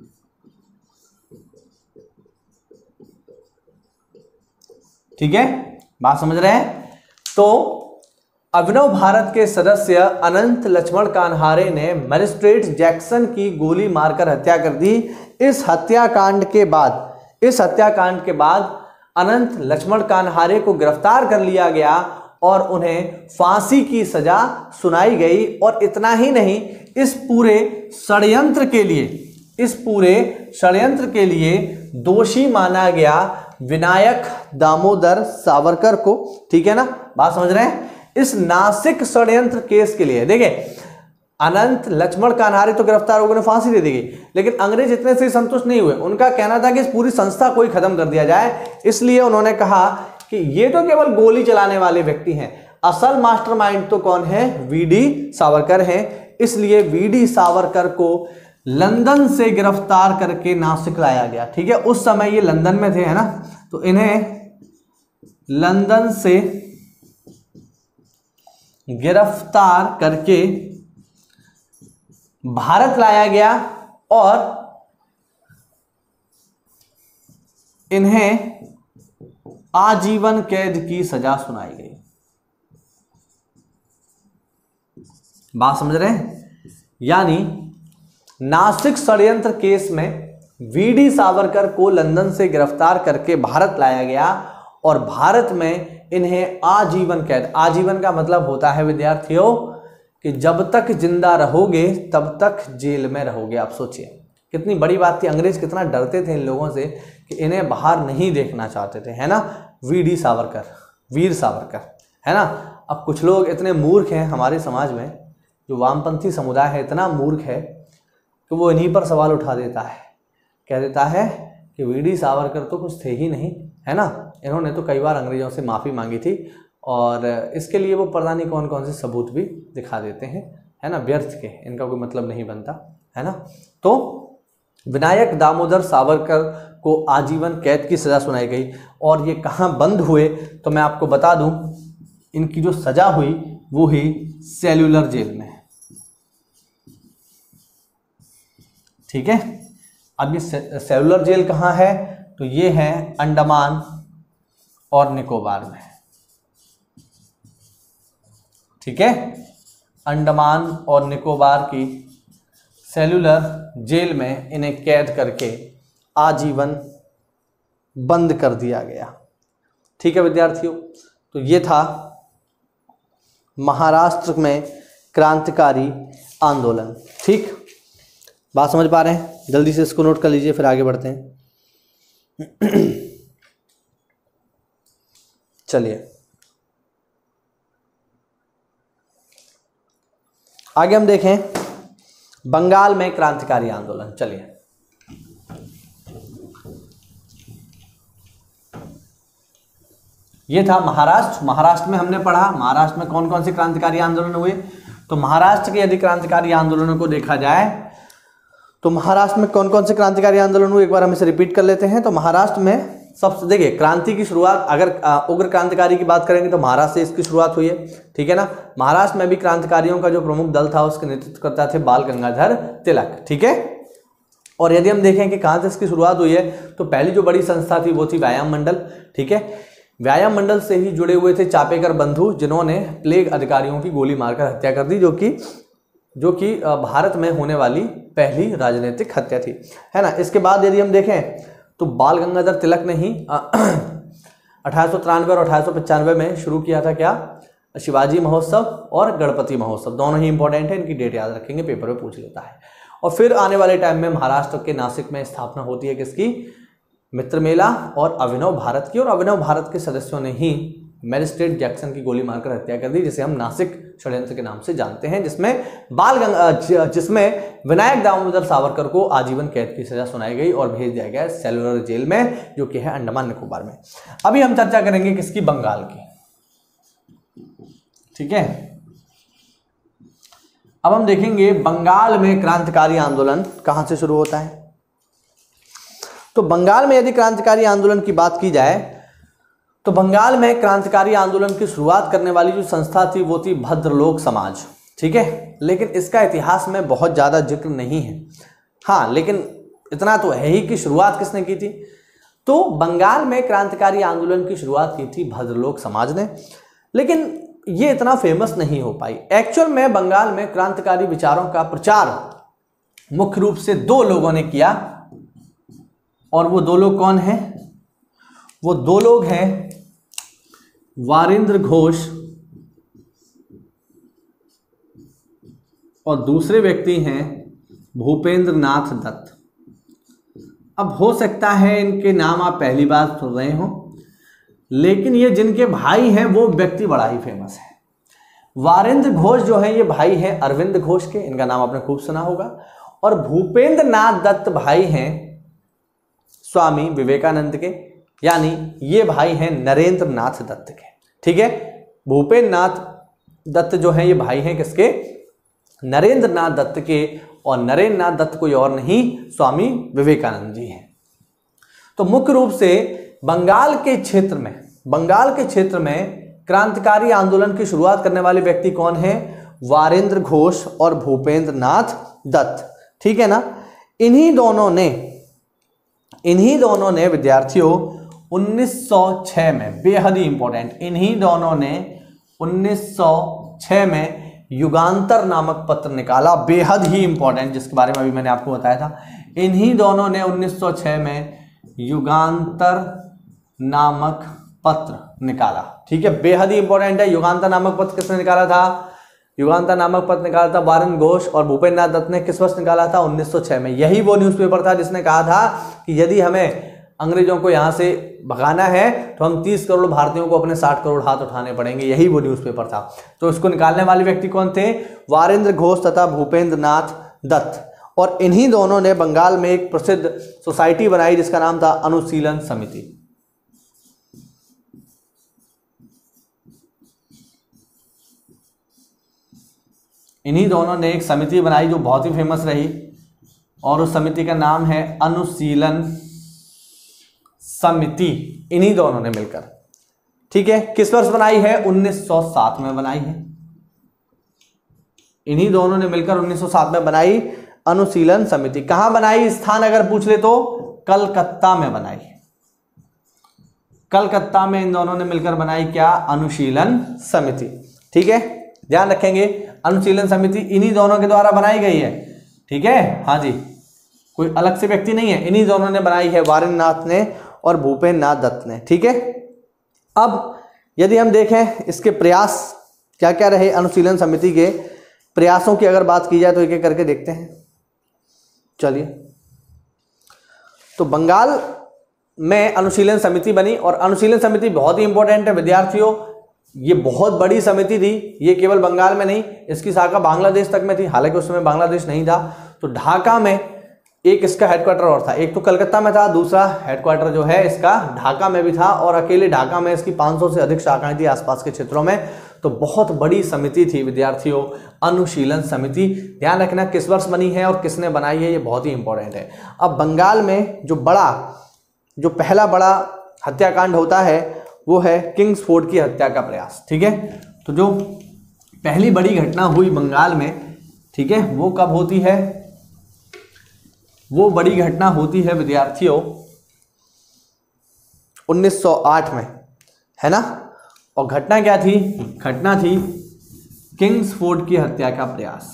ठीक है, बात समझ रहे हैं। तो अभिनव भारत के सदस्य अनंत लक्ष्मण कान्हारे ने मजिस्ट्रेट जैक्सन की गोली मारकर हत्या कर दी। इस हत्याकांड के बाद इस हत्याकांड के बाद अनंत लक्ष्मण कान्हारे को गिरफ्तार कर लिया गया और उन्हें फांसी की सजा सुनाई गई। और इतना ही नहीं, इस पूरे षड्यंत्र के लिए इस पूरे षड्यंत्र के लिए दोषी माना गया विनायक दामोदर सावरकर को। ठीक है ना, बात समझ रहे हैं। इस नासिक षड्यंत्र केस के लिए देखिए, अनंत लक्ष्मण कान्हारे तो गिरफ्तार हो गए, फांसी दे दी गई, लेकिन अंग्रेज इतने से संतुष्ट नहीं हुए। उनका कहना था कि इस पूरी संस्था को ही खत्म कर दिया जाए। इसलिए उन्होंने कहा कि ये तो केवल गोली चलाने वाले व्यक्ति हैं, असल मास्टरमाइंड तो कौन है, वी डी सावरकर हैं। इसलिए वी डी सावरकर को लंदन से गिरफ्तार करके नासिक लाया गया। ठीक है, उस समय ये लंदन में थे, है ना, तो इन्हें लंदन से गिरफ्तार करके भारत लाया गया और इन्हें आजीवन कैद की सजा सुनाई गई। बात समझ रहे हैं। यानी नासिक षड्यंत्र केस में वी डी सावरकर को लंदन से गिरफ्तार करके भारत लाया गया और भारत में इन्हें आजीवन कैद, आजीवन का मतलब होता है विद्यार्थियों कि जब तक जिंदा रहोगे तब तक जेल में रहोगे। आप सोचिए कितनी बड़ी बात थी। अंग्रेज कितना डरते थे इन लोगों से कि इन्हें बाहर नहीं देखना चाहते थे, है ना। वी डी सावरकर, वीर सावरकर, है ना। अब कुछ लोग इतने मूर्ख हैं हमारे समाज में, जो वामपंथी समुदाय है इतना मूर्ख है कि वो इन्हीं पर सवाल उठा देता है, कह देता है कि वी डी सावरकर तो कुछ थे ही नहीं, है ना। इन्होंने तो कई बार अंग्रेजों से माफ़ी मांगी थी और इसके लिए वो पता नहीं कौन कौन से सबूत भी दिखा देते हैं, है ना, व्यर्थ के, इनका कोई मतलब नहीं बनता, है ना। तो विनायक दामोदर सावरकर को आजीवन कैद की सज़ा सुनाई गई और ये कहाँ बंद हुए तो मैं आपको बता दूं, इनकी जो सज़ा हुई वो ही सेल्यूलर जेल में। ठीक है, अब ये सेल्यूलर जेल कहाँ है, तो ये है अंडमान और निकोबार में। ठीक है, अंडमान और निकोबार की सेल्यूलर जेल में इन्हें कैद करके आजीवन बंद कर दिया गया। ठीक है विद्यार्थियों, तो ये था महाराष्ट्र में क्रांतिकारी आंदोलन। ठीक, बात समझ पा रहे हैं, जल्दी से इसको नोट कर लीजिए फिर आगे बढ़ते हैं। चलिए आगे हम देखें बंगाल में क्रांतिकारी आंदोलन। चलिए ये था महाराष्ट्र। महाराष्ट्र में हमने पढ़ा महाराष्ट्र में कौन कौन से क्रांतिकारी आंदोलन हुए। तो महाराष्ट्र के यदि क्रांतिकारी आंदोलनों को देखा जाए तो महाराष्ट्र में कौन कौन से क्रांतिकारी आंदोलन हुए, एक बार हम इसे रिपीट कर लेते हैं। तो महाराष्ट्र में सबसे देखिए क्रांति की शुरुआत, अगर उग्र क्रांतिकारी की बात करेंगे तो महाराष्ट्र से इसकी शुरुआत हुई है। ठीक है ना, महाराष्ट्र में भी क्रांतिकारियों का जो प्रमुख दल था उसके नेतृत्व करता थे बाल गंगाधर तिलक। ठीक है, और यदि हम देखें कि कहाँ से इसकी शुरुआत हुई है तो पहली जो बड़ी संस्था थी वो थी व्यायाम मंडल। ठीक है, व्यायाम मंडल से ही जुड़े हुए थे चापेकर बंधु, जिन्होंने प्लेग अधिकारियों की गोली मारकर हत्या कर दी, जो कि जो कि भारत में होने वाली पहली राजनीतिक हत्या थी, है ना। इसके बाद यदि हम देखें तो बाल गंगाधर तिलक ने ही अठारह सौ तिरानवे और अठारह सौ पचानवे में शुरू किया था क्या, शिवाजी महोत्सव और गणपति महोत्सव। दोनों ही इंपॉर्टेंट है, इनकी डेट याद रखेंगे, पेपर में पूछ लेता है। और फिर आने वाले टाइम में महाराष्ट्र के नासिक में स्थापना होती है किसकी, मित्र मेला और अभिनव भारत की। और अभिनव भारत के सदस्यों ने ही मजिस्ट्रेट जैक्सन की गोली मारकर हत्या कर दी, जिसे हम नासिक षड्यंत्र के नाम से जानते हैं, जिसमें बाल गंगा जिसमें विनायक दामोदर सावरकर को आजीवन कैद की सजा सुनाई गई और भेज दिया गया सेल्यूलर जेल में, जो कि है अंडमान निकोबार में। अभी हम चर्चा करेंगे किसकी, बंगाल की। ठीक है, अब हम देखेंगे बंगाल में क्रांतिकारी आंदोलन कहां से शुरू होता है। तो बंगाल में यदि क्रांतिकारी आंदोलन की बात की जाए तो बंगाल में क्रांतिकारी आंदोलन की शुरुआत करने वाली जो संस्था थी वो थी भद्रलोक समाज, ठीक है। लेकिन इसका इतिहास में बहुत ज़्यादा जिक्र नहीं है। हाँ, लेकिन इतना तो है ही कि शुरुआत किसने की थी। तो बंगाल में क्रांतिकारी आंदोलन की शुरुआत की थी भद्रलोक समाज ने, लेकिन ये इतना फेमस नहीं हो पाई। एक्चुअल में बंगाल में क्रांतिकारी विचारों का प्रचार मुख्य रूप से दो लोगों ने किया, और वो दो लोग कौन हैं? वो दो लोग हैं वारिंद्र घोष और दूसरे व्यक्ति हैं भूपेंद्र नाथ दत्त। अब हो सकता है इनके नाम आप पहली बार सुन रहे हो, लेकिन ये जिनके भाई हैं वो व्यक्ति बड़ा ही फेमस है। वारिंद्र घोष जो है ये भाई हैं अरविंद घोष के, इनका नाम आपने खूब सुना होगा। और भूपेंद्र नाथ दत्त भाई हैं स्वामी विवेकानंद के, यानी ये भाई हैं नरेंद्र नाथ दत्त के, ठीक है। भूपेंद्र नाथ दत्त जो है ये भाई हैं किसके? नरेंद्र नाथ दत्त के, और नरेंद्र नाथ दत्त कोई और नहीं स्वामी विवेकानंद जी हैं। तो मुख्य रूप से बंगाल के क्षेत्र में बंगाल के क्षेत्र में क्रांतिकारी आंदोलन की शुरुआत करने वाले व्यक्ति कौन है? वारिंद्र घोष और भूपेंद्र नाथ दत्त, ठीक है ना। इन्हीं दोनों ने इन्हीं दोनों ने विद्यार्थियों उन्नीस सौ छह में, बेहद ही इंपॉर्टेंट, इन्हीं दोनों ने उन्नीस सौ छह में युगांतर नामक पत्र निकाला, बेहद ही इंपॉर्टेंट, जिसके बारे में अभी मैंने आपको बताया था। इन्हीं दोनों ने उन्नीस सौ छह में युगांतर नामक पत्र निकाला, ठीक है। बेहद ही इंपॉर्टेंट है। युगांतर नामक पत्र किसने निकाला था? युगांतर नामक पत्र निकाला था वारिंद्र घोष, और भूपेंद्र नाथ दत्त ने किस वर्ष निकाला था? उन्नीस सौ छह में। यही वो न्यूज़पेपर था जिसने कहा था कि यदि हमें अंग्रेजों को यहाँ से भगाना है तो हम तीस करोड़ भारतीयों को अपने साठ करोड़ हाथ उठाने पड़ेंगे। यही वो न्यूज़पेपर था। तो इसको निकालने वाले व्यक्ति कौन थे? वारिंद्र घोष तथा भूपेंद्र नाथ दत्त। और इन्हीं दोनों ने बंगाल में एक प्रसिद्ध सोसाइटी बनाई जिसका नाम था अनुशीलन समिति। इन्हीं दोनों ने एक समिति बनाई जो बहुत ही फेमस रही, और उस समिति का नाम है अनुशीलन समिति। इन्हीं दोनों ने मिलकर, ठीक है। किस वर्ष बनाई है? उन्नीस सौ सात में बनाई है। इन्हीं दोनों ने मिलकर उन्नीस सौ सात में बनाई अनुशीलन समिति। कहां बनाई? स्थान अगर पूछ ले तो कलकत्ता में बनाई। कलकत्ता में इन दोनों ने मिलकर बनाई क्या? अनुशीलन समिति, ठीक है। ध्यान रखेंगे, अनुशीलन समिति इन्हीं दोनों के द्वारा बनाई गई है, ठीक है। हाँ जी, कोई अलग से व्यक्ति नहीं है, इन्हीं दोनों ने बनाई है, वारिंद्र नाथ ने और भूपेंद्र नाथ दत्त ने, ठीक है। अब यदि हम देखें इसके प्रयास क्या क्या रहे, अनुशीलन समिति के प्रयासों की अगर बात की जाए तो एक एक करके देखते हैं। चलिए, तो बंगाल में अनुशीलन समिति बनी, और अनुशीलन समिति बहुत ही इंपॉर्टेंट है विद्यार्थियों। ये बहुत बड़ी समिति थी, ये केवल बंगाल में नहीं, इसकी शाखा बांग्लादेश तक में थी। हालांकि उस समय बांग्लादेश नहीं था। तो ढाका में एक इसका हेडक्वार्टर और था, एक तो कलकत्ता में था, दूसरा हेडक्वार्टर जो है इसका ढाका में भी था, और अकेले ढाका में इसकी पाँच सौ से अधिक शाखाएं थी आसपास के क्षेत्रों में। तो बहुत बड़ी समिति थी विद्यार्थियों, अनुशीलन समिति। ध्यान रखना किस वर्ष बनी है और किसने बनाई है, ये बहुत ही इंपॉर्टेंट है। अब बंगाल में जो बड़ा जो पहला बड़ा हत्याकांड होता है वो है किंग्सफोर्ड की हत्या का प्रयास, ठीक है। तो जो पहली बड़ी घटना हुई बंगाल में, ठीक है, वो कब होती है? वो बड़ी घटना होती है विद्यार्थियों उन्नीस सौ आठ में, है ना। और घटना क्या थी? घटना थी किंग्सफोर्ड की हत्या का प्रयास।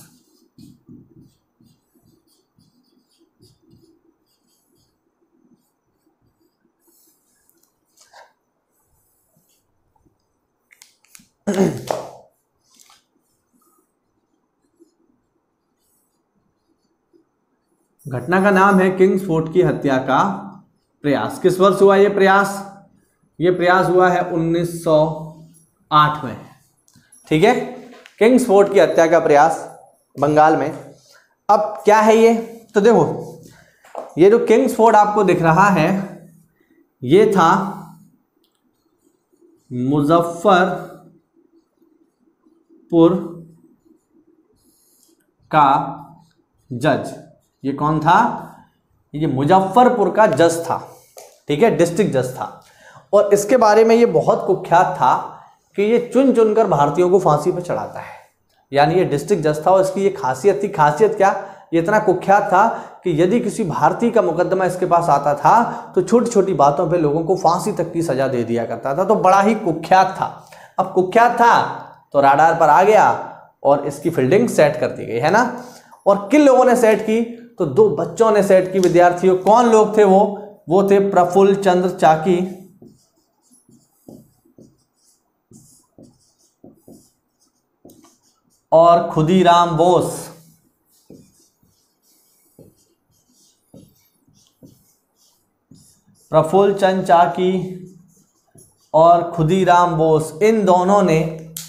घटना का नाम है किंग्सफोर्ड की हत्या का प्रयास। किस वर्ष हुआ ये प्रयास? ये प्रयास हुआ है उन्नीस सौ आठ में, ठीक है। किंग्सफोर्ड की हत्या का प्रयास बंगाल में। अब क्या है ये? तो देखो, ये जो किंग्सफोर्ड आपको दिख रहा है ये था मुजफ्फरपुर का जज। ये कौन था? ये मुजफ्फरपुर का जज था, ठीक है, डिस्ट्रिक्ट जज था। और इसके बारे में ये बहुत कुख्यात था कि ये चुन चुनकर भारतीयों को फांसी पर चढ़ाता है। यानी ये डिस्ट्रिक्ट जज था और इसकी ये खासियत थी, खासियत क्या, ये इतना कुख्यात था कि यदि किसी भारतीय का मुकदमा इसके पास आता था तो छोटी छोटी बातों पे लोगों को फांसी तक की सजा दे दिया करता था। तो बड़ा ही कुख्यात था। अब कुख्यात था तो राडार पर आ गया और इसकी फील्डिंग सेट कर दी गई, है ना। और किन लोगों ने सेट की, तो दो बच्चों ने सेट की, विद्यार्थियों। कौन लोग थे वो वो थे प्रफुल्ल चंद्र चाकी और खुदीराम बोस। प्रफुल्ल चंद्र चाकी और खुदीराम बोस, इन दोनों ने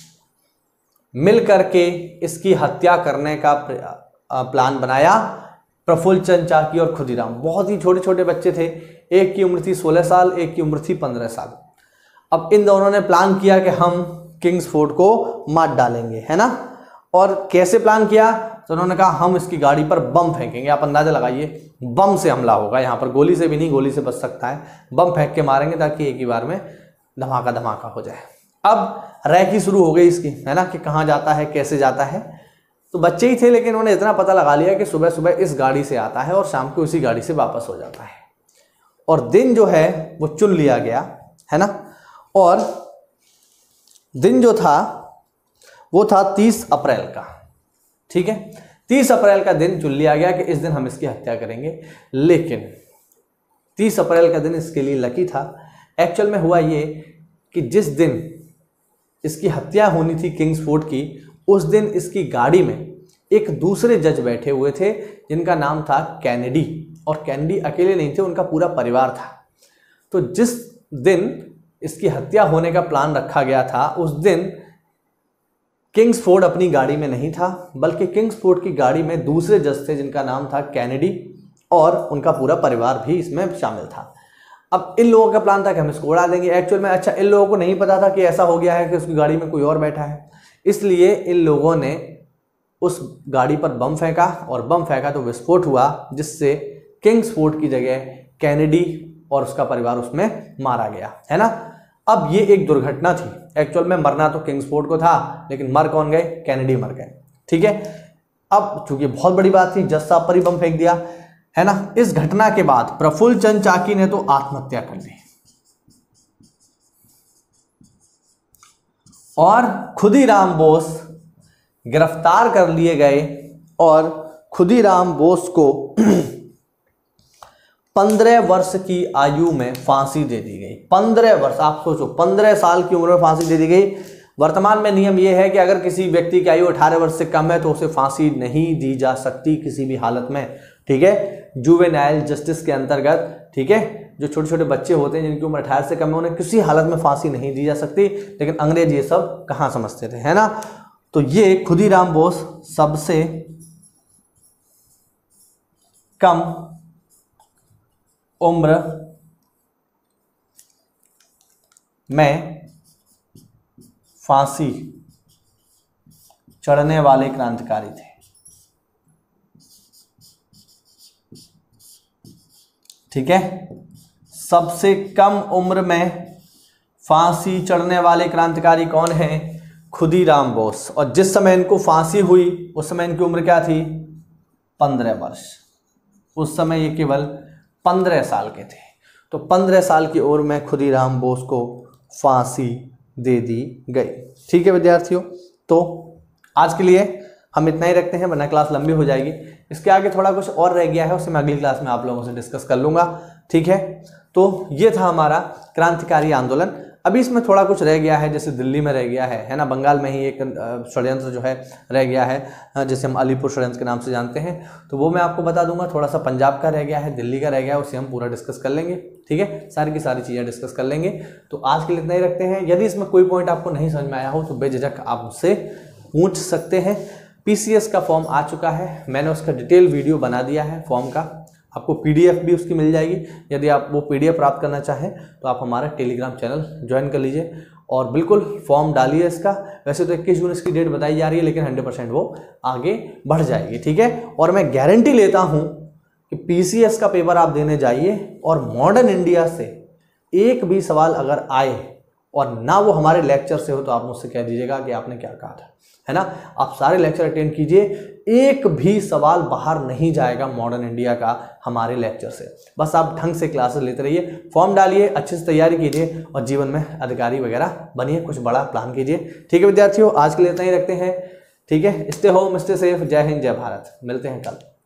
मिलकर के इसकी हत्या करने का प्लान बनाया। प्रफुल्ल चंद्र चाकी और खुदीराम बहुत ही छोटे छोटे बच्चे थे, एक की उम्र थी सोलह साल, एक की उम्र थी पंद्रह साल। अब इन दोनों ने प्लान किया कि हम किंग्सफोर्ड को मार डालेंगे, है ना। और कैसे प्लान किया, तो उन्होंने कहा हम इसकी गाड़ी पर बम फेंकेंगे। आप अंदाजा लगाइए, बम से हमला होगा, यहाँ पर गोली से भी नहीं, गोली से बच सकता है, बम फेंक के मारेंगे ताकि एक ही बार में धमाका धमाका हो जाए। अब रैकी शुरू हो गई इसकी, है ना, कि कहाँ जाता है, कैसे जाता है। तो बच्चे ही थे लेकिन उन्होंने इतना पता लगा लिया कि सुबह सुबह इस गाड़ी से आता है और शाम को उसी गाड़ी से वापस हो जाता है। और दिन जो है वो चुन लिया गया, है ना। और दिन जो था वो था तीस अप्रैल का, ठीक है, तीस अप्रैल का दिन चुन लिया गया कि इस दिन हम इसकी हत्या करेंगे। लेकिन तीस अप्रैल का दिन इसके लिए लकी था। एक्चुअल में हुआ ये कि जिस दिन इसकी हत्या होनी थी किंग्सफोर्ड की, उस दिन इसकी गाड़ी में एक दूसरे जज बैठे हुए थे जिनका नाम था कैनेडी। और कैनेडी अकेले नहीं थे, उनका पूरा परिवार था। तो जिस दिन इसकी हत्या होने का प्लान रखा गया था, उस दिन किंग्सफोर्ड अपनी गाड़ी में नहीं था, बल्कि किंग्सफोर्ड की गाड़ी में दूसरे जज थे जिनका नाम था कैनेडी, और उनका पूरा परिवार भी इसमें शामिल था। अब इन लोगों का प्लान था कि हम इसको उड़ा देंगे। एक्चुअल में अच्छा, इन लोगों को नहीं पता था कि ऐसा हो गया है कि उसकी गाड़ी में कोई और बैठा है, इसलिए इन लोगों ने उस गाड़ी पर बम फेंका और बम फेंका तो विस्फोट हुआ, जिससे किंग्सफोर्ड की जगह कैनेडी और उसका परिवार उसमें मारा गया, है ना। अब ये एक दुर्घटना थी। एक्चुअल में मरना तो किंग्सफोर्ड को था, लेकिन मर कौन गए, कैनेडी मर गए, ठीक है। अब चूंकि बहुत बड़ी बात थी, जज साहब पर ही बम फेंक दिया, है ना। इस घटना के बाद प्रफुल्ल चंद्र चाकी ने तो आत्महत्या कर ली और खुदीराम बोस गिरफ्तार कर लिए गए और खुदीराम बोस को पंद्रह वर्ष की आयु में फांसी दे दी गई। पंद्रह वर्ष, आप सोचो, पंद्रह साल की उम्र में फांसी दे दी गई। वर्तमान में नियम यह है कि अगर किसी व्यक्ति की आयु अठारह वर्ष से कम है तो उसे फांसी नहीं दी जा सकती किसी भी हालत में, ठीक है, जुवेनाइल जस्टिस के अंतर्गत, ठीक है। जो छोटे छोटे बच्चे होते हैं जिनकी उम्र अठारह से कम है, उन्हें किसी हालत में फांसी नहीं दी जा सकती। लेकिन अंग्रेज ये सब कहाँ समझते थे, है ना। तो ये खुदीराम बोस सबसे कम उम्र में फांसी चढ़ने वाले क्रांतिकारी थे, ठीक है। सबसे कम उम्र में फांसी चढ़ने वाले क्रांतिकारी कौन है, खुदीराम बोस। और जिस समय इनको फांसी हुई उस समय इनकी उम्र क्या थी, पंद्रह वर्ष। उस समय ये केवल पंद्रह साल के थे। तो पंद्रह साल की उम्र में खुदीराम बोस को फांसी दे दी गई, ठीक है विद्यार्थियों। तो आज के लिए हम इतना ही रखते हैं, वरना क्लास लंबी हो जाएगी। इसके आगे थोड़ा कुछ और रह गया है, उसे मैं अगली क्लास में आप लोगों से डिस्कस कर लूँगा, ठीक है। तो ये था हमारा क्रांतिकारी आंदोलन। अभी इसमें थोड़ा कुछ रह गया है, जैसे दिल्ली में रह गया है है ना, बंगाल में ही एक षड्यंत्र जो है रह गया है, जैसे हम अलीपुर षड्यंत्र के नाम से जानते हैं, तो वो मैं आपको बता दूंगा। थोड़ा सा पंजाब का रह गया है, दिल्ली का रह गया है, उसे हम पूरा डिस्कस कर लेंगे, ठीक है। सारी की सारी चीज़ें डिस्कस कर लेंगे। तो आज के लिए इतना ही रखते हैं। यदि इसमें कोई पॉइंट आपको नहीं समझ में आया हो तो बेझिझक आप मुझसे पूछ सकते हैं। पीसीएस का फॉर्म आ चुका है, मैंने उसका डिटेल वीडियो बना दिया है फॉर्म का, आपको पीडीएफ भी उसकी मिल जाएगी। यदि आप वो पीडीएफ प्राप्त करना चाहें तो आप हमारा टेलीग्राम चैनल ज्वाइन कर लीजिए और बिल्कुल फॉर्म डालिए इसका। वैसे तो इक्कीस जून इसकी डेट बताई जा रही है, लेकिन हंड्रेड परसेंट वो आगे बढ़ जाएगी, ठीक है। और मैं गारंटी लेता हूँ कि पीसीएस का पेपर आप देने जाइए और मॉडर्न इंडिया से एक भी सवाल अगर आए और ना वो हमारे लेक्चर से हो तो आप मुझसे कह दीजिएगा कि आपने क्या कहा था, है ना। आप सारे लेक्चर अटेंड कीजिए, एक भी सवाल बाहर नहीं जाएगा मॉडर्न इंडिया का हमारे लेक्चर से। बस आप ढंग से क्लासेस लेते रहिए, फॉर्म डालिए, अच्छे से तैयारी कीजिए और जीवन में अधिकारी वगैरह बनिए, कुछ बड़ा प्लान कीजिए। ठीक है विद्यार्थियों, आज के लिए इतना ही रखते हैं। ठीक है, स्टे होम, स्टे सेफ। जय हिंद, जय भारत। मिलते हैं कल।